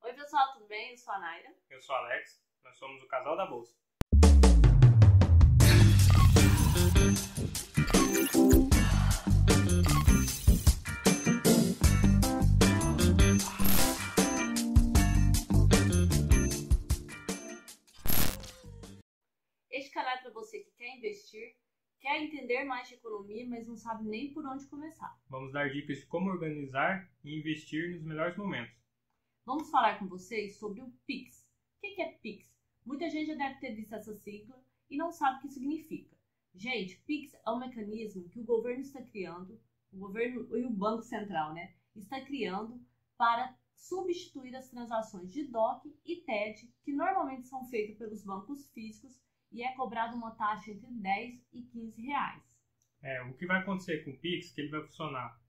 Oi pessoal, tudo bem? Eu sou a Naira. Eu sou o Alex, nós somos o Casal da Bolsa. Este canal é para você que quer investir, quer entender mais de economia, mas não sabe nem por onde começar. Vamos dar dicas de como organizar e investir nos melhores momentos. Vamos falar com vocês sobre o Pix. O que é Pix? Muita gente já deve ter visto essa sigla e não sabe o que significa. Gente, Pix é um mecanismo que o governo está criando, o governo e o Banco Central, está criando para substituir as transações de DOC e TED, que normalmente são feitas pelos bancos físicos e é cobrada uma taxa entre 10 e 15 reais. O que vai acontecer com o Pix é que ele vai funcionar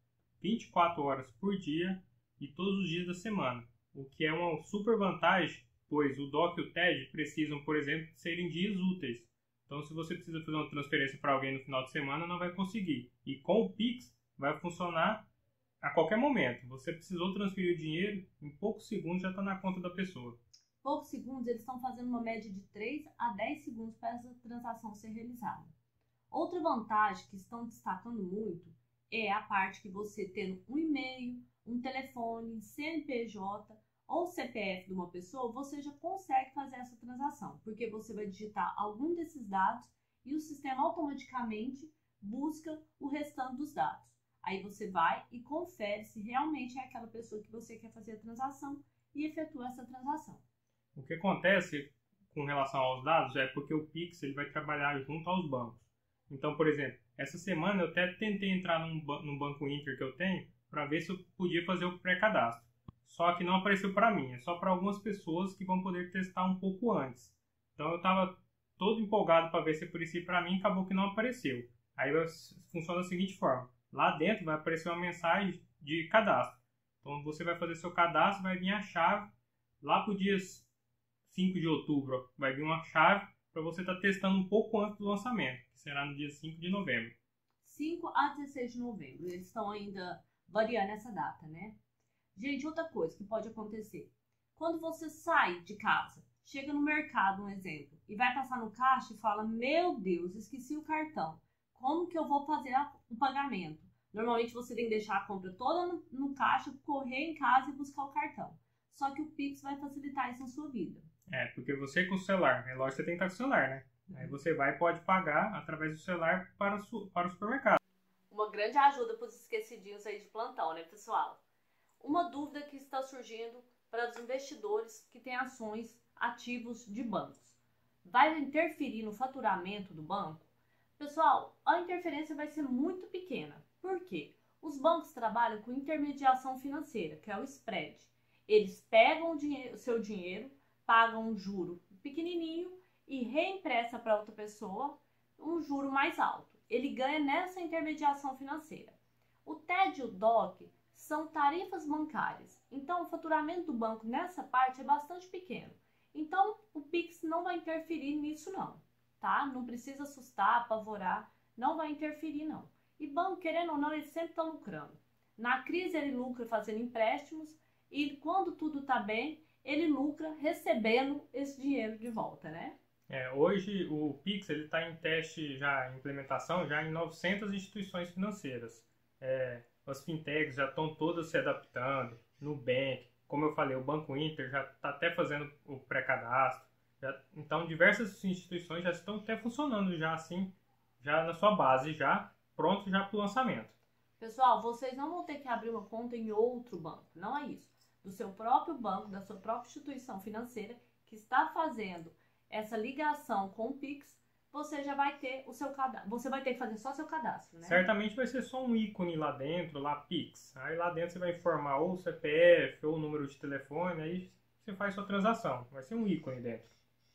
24 horas por dia e todos os dias da semana, o que é uma super vantagem, pois o DOC e o TED precisam, por exemplo, serem dias úteis. Então, se você precisa fazer uma transferência para alguém no final de semana, não vai conseguir. E com o Pix, vai funcionar a qualquer momento. Você precisou transferir o dinheiro, em poucos segundos já está na conta da pessoa. Poucos segundos, eles estão fazendo uma média de 3 a 10 segundos para essa transação ser realizada. Outra vantagem que estão destacando muito é a parte que você tendo um e-mail, um telefone, CNPJ ou CPF de uma pessoa, você já consegue fazer essa transação, porque você vai digitar algum desses dados e o sistema automaticamente busca o restante dos dados. Aí você vai e confere se realmente é aquela pessoa que você quer fazer a transação e efetua essa transação. O que acontece com relação aos dados é porque o Pix ele vai trabalhar junto aos bancos. Então, por exemplo, essa semana eu até tentei entrar num Banco Inter que eu tenho para ver se eu podia fazer o pré-cadastro. Só que não apareceu para mim, é só para algumas pessoas que vão poder testar um pouco antes. Então eu estava todo empolgado para ver se aparecia para mim e acabou que não apareceu. Aí funciona da seguinte forma, lá dentro vai aparecer uma mensagem de cadastro. Então você vai fazer seu cadastro, vai vir a chave, lá para o dia 5 de outubro vai vir uma chave para você estar testando um pouco antes do lançamento, que será no dia 5 de novembro. 5 a 16 de novembro, eles estão ainda variando essa data, né? Gente, outra coisa que pode acontecer, quando você sai de casa, chega no mercado, um exemplo, e vai passar no caixa e fala, meu Deus, esqueci o cartão, como que eu vou fazer o pagamento? Normalmente você tem que deixar a compra toda no caixa, correr em casa e buscar o cartão. Só que o Pix vai facilitar isso na sua vida. Porque você com o celular, é lógico que você tem que estar com o celular, né? Aí você vai e pode pagar através do celular para o supermercado. Uma grande ajuda para os esquecidinhos aí de plantão, né, pessoal? Uma dúvida que está surgindo para os investidores que têm ações ativos de bancos. Vai interferir no faturamento do banco? Pessoal, a interferência vai ser muito pequena. Por quê? Os bancos trabalham com intermediação financeira, que é o spread. Eles pegam o seu dinheiro, pagam um juro pequenininho e reempresta para outra pessoa um juro mais alto. Ele ganha nessa intermediação financeira. O TED e o DOC são tarifas bancárias. Então, o faturamento do banco nessa parte é bastante pequeno. Então, o Pix não vai interferir nisso não, tá? Não precisa assustar, apavorar, não vai interferir não. E banco, querendo ou não, ele sempre está lucrando. Na crise ele lucra fazendo empréstimos e quando tudo está bem, ele lucra recebendo esse dinheiro de volta, né? Hoje o Pix está em teste, já em implementação, já em 900 instituições financeiras. As fintechs já estão todas se adaptando, Nubank, como eu falei, o Banco Inter já está até fazendo o pré-cadastro. Então, diversas instituições já estão até funcionando já assim, já na sua base, já pronto já para o lançamento. Pessoal, vocês não vão ter que abrir uma conta em outro banco, não é isso. Do seu próprio banco, da sua própria instituição financeira que está fazendo essa ligação com o Pix, você já vai ter o seu cadastro. Você vai ter que fazer só seu cadastro, né? Certamente vai ser só um ícone lá dentro, lá Pix. Aí lá dentro você vai informar ou o CPF ou o número de telefone, aí você faz sua transação. Vai ser um ícone dentro.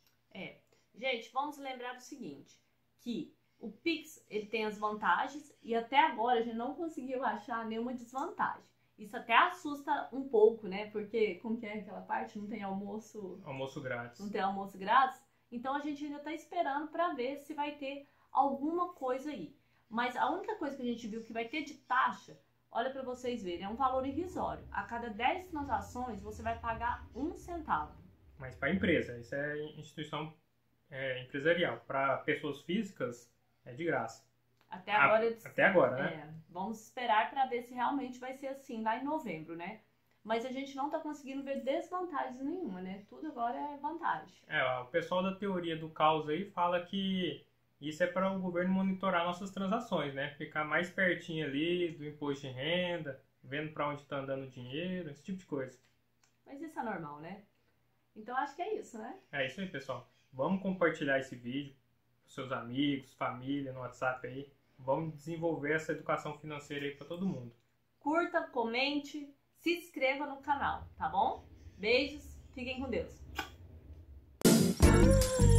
Gente, vamos lembrar o seguinte, que o Pix ele tem as vantagens e até agora a gente não conseguiu achar nenhuma desvantagem. Isso até assusta um pouco, né? Porque, como que é aquela parte? Não tem almoço... Almoço grátis. Não tem almoço grátis. Então, a gente ainda está esperando para ver se vai ter alguma coisa aí. Mas a única coisa que a gente viu que vai ter de taxa, olha para vocês verem, é um valor irrisório. A cada 10 transações, você vai pagar 1 centavo. Mas para a empresa, isso é instituição empresarial. Para pessoas físicas, é de graça. Até agora, até agora, né? Vamos esperar para ver se realmente vai ser assim lá em novembro, né? Mas a gente não está conseguindo ver desvantagem nenhuma, né? Tudo agora é vantagem. O pessoal da teoria do caos aí fala que isso é para o governo monitorar nossas transações, né? Ficar mais pertinho ali do imposto de renda, vendo para onde está andando o dinheiro, esse tipo de coisa. Mas isso é normal, né? Então acho que é isso, né? É isso aí, pessoal. Vamos compartilhar esse vídeo com seus amigos, família, no WhatsApp aí. Vamos desenvolver essa educação financeira aí para todo mundo. Curta, comente, se inscreva no canal, tá bom? Beijos, fiquem com Deus.